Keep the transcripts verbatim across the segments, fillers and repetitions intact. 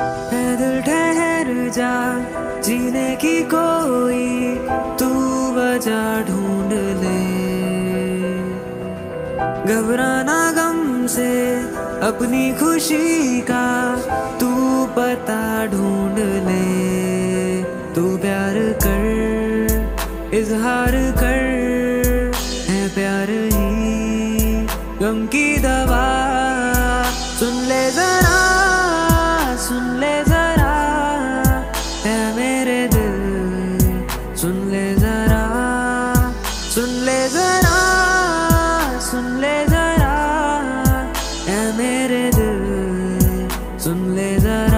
है दिल ठहर जा, जीने की कोई तू वजह ढूंढ ले। घबराना गम से अपनी खुशी का तू पता ढूंढ ले। तू प्यार कर, इजहार कर, है प्यार ही गम की दवा। सुन ले जरा, सुन ले जरा, है मेरे दिल, सुन ले जरा, सुन ले जरा, सुन ले जरा, है मेरे दिल, सुन ले जरा।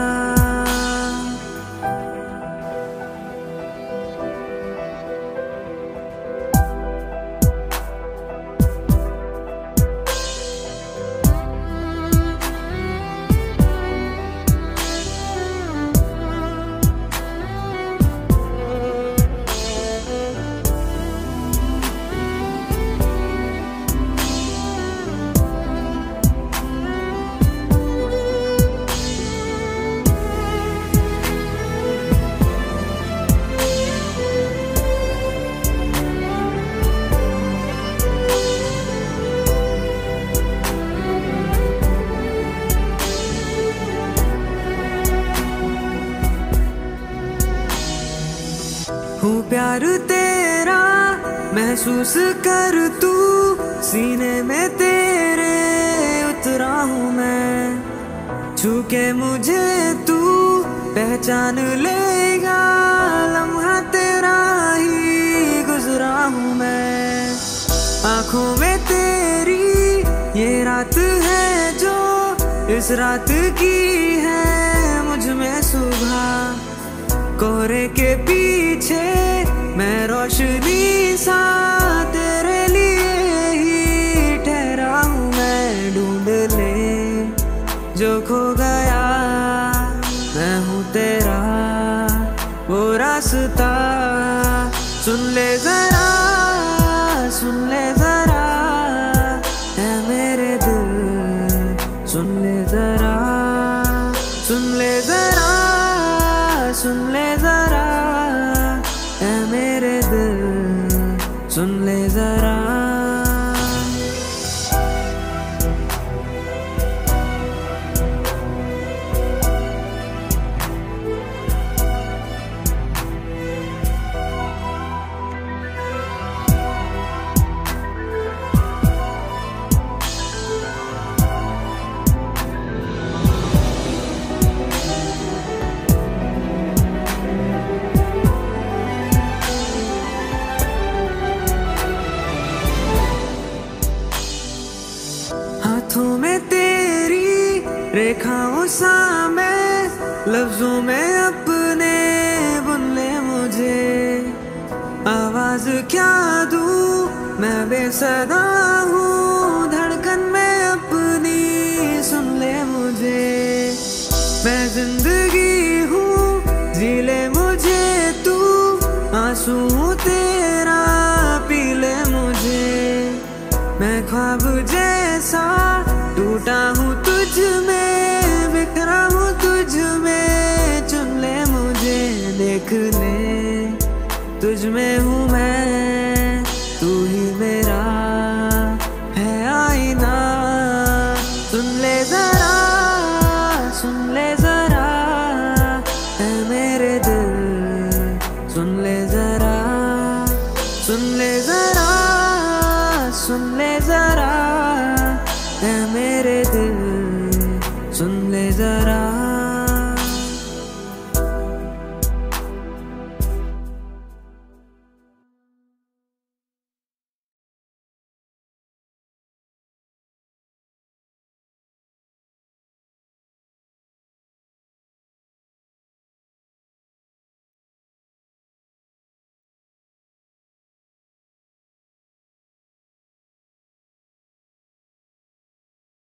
हूँ प्यार तेरा महसूस कर तू, सीने में तेरे उतरा हूँ मैं। छू के मुझे तू पहचान लेगा, लम्हा तेरा ही गुजरा हूँ मैं। आँखों में तेरी ये रात है जो इस रात की है मुझ में सुबह। कोहरे के पीछे मैं रोशनी सा तेरे लिए ही ठहरा हूँ मैं। ढूंढ ले जो खो गया, मैं हूँ तेरा वो रास्ता। सुन ले जरा, सुन ले जरा, है मेरे दिल, सुन ले जरा, सुन ले जरा, सुन ले जरा, है मेरे दिल, सुन ले जरा। हाथों में तेरी रेखाओं सा मैं, लफ्जों में अपने बुन ले मुझे। आवाज क्या दूँ मैं बेसदा हूँ, धड़कन में अपनी सुन ले मुझे। मैं जिंदगी हूँ, जी ले मुझे तू, आंसू तेरा पी ले मुझे। मैं ख्वाब जैसा टूटा हूँ तुझ में, बिखरा हूँ तुझ में। चुन ले मुझे, देख ले तुझ में हूँ मैं, तू ही मेरा है आईना। सुन ले जरा, सुन ले जरा, है मेरे दिल, सुन ले जरा, सुन ले जरा,